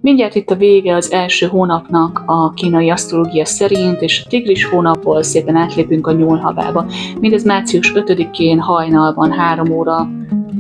Mindjárt itt a vége az első hónapnak a kínai asztrológia szerint, és a tigris hónapból szépen átlépünk a nyúlhavába. Mindez március 5-én hajnalban 3 óra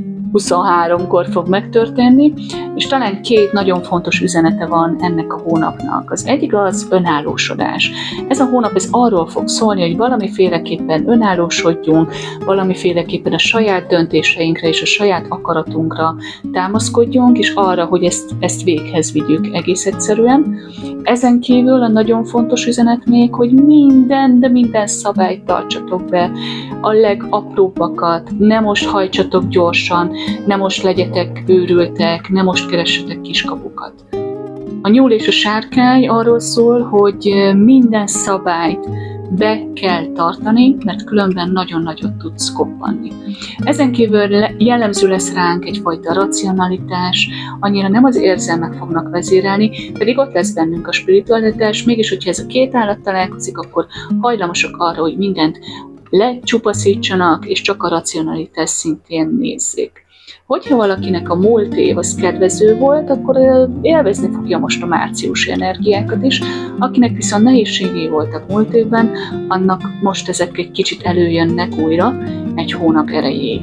23-kor fog megtörténni, és talán 2 nagyon fontos üzenete van ennek a hónapnak. Az egyik az önállósodás. Ez a hónap arról fog szólni, hogy valamiféleképpen önállósodjunk, valamiféleképpen a saját döntéseinkre és a saját akaratunkra támaszkodjunk, és arra, hogy ezt véghez vigyük egész egyszerűen. Ezen kívül a nagyon fontos üzenet még, hogy minden szabályt tartsatok be, a legapróbbakat, ne most hajtsatok gyorsan, ne most legyetek őrültek, ne most keressetek kiskapukat. A nyúl és a sárkány arról szól, hogy minden szabályt be kell tartani, mert különben nagyon nagyot tudsz koppanni. Ezen kívül jellemző lesz ránk egyfajta racionalitás, annyira nem az érzelmek fognak vezérelni, pedig ott lesz bennünk a spiritualitás, mégis, hogyha ez a 2 állat találkozik, akkor hajlamosak arra, hogy mindent lecsupaszítsanak, és csak a racionalitás szintén nézzék. Hogyha valakinek a múlt év az kedvező volt, akkor élvezni fogja most a márciusi energiákat is. Akinek viszont nehézségei voltak múlt évben, annak most ezek egy kicsit előjönnek újra egy hónap erejéig.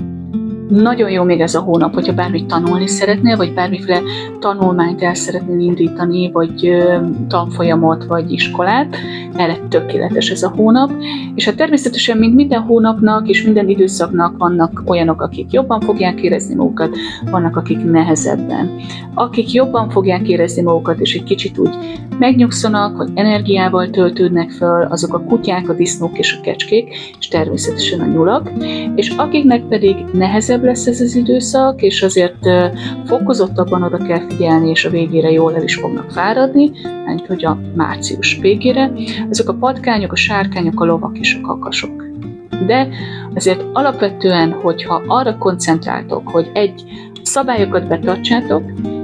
Nagyon jó még ez a hónap, hogyha bármit tanulni szeretnél, vagy bármiféle tanulmányt el szeretnél indítani, vagy tanfolyamot, vagy iskolát. Erre tökéletes ez a hónap. És hát természetesen, mint minden hónapnak és minden időszaknak vannak olyanok, akik jobban fogják érezni magukat, vannak, akik nehezebben. Akik jobban fogják érezni magukat, és egy kicsit úgy megnyugszanak, vagy energiával töltődnek föl, azok a kutyák, a disznók és a kecskék, és természetesen a nyulak. És akiknek pedig nehezebb lesz ez az időszak, és azért fokozottabban oda kell figyelni, és a végére jól el is fognak fáradni, mint hogy a március végére, azok a patkányok, a sárkányok, a lovak és a kakasok. De azért alapvetően, hogyha arra koncentráltok, hogy 1. szabályokat betartsátok,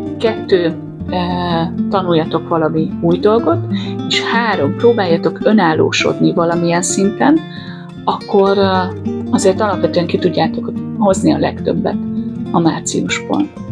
2. tanuljatok valami új dolgot, és 3. próbáljatok önállósodni valamilyen szinten, akkor azért alapvetően ki tudjátok hozni a legtöbbet a márciusból.